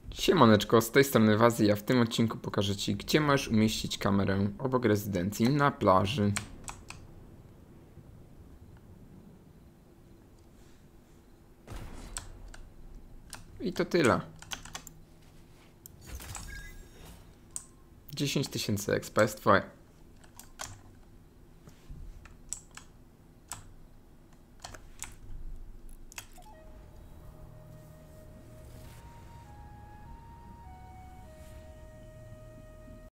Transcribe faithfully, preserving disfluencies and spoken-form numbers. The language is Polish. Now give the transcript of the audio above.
Siemaneczko, z tej strony Wazy, ja w tym odcinku pokażę Ci, gdzie możesz umieścić kamerę obok rezydencji na plaży. I to tyle. dziesięć tysięcy expa jest Twoje.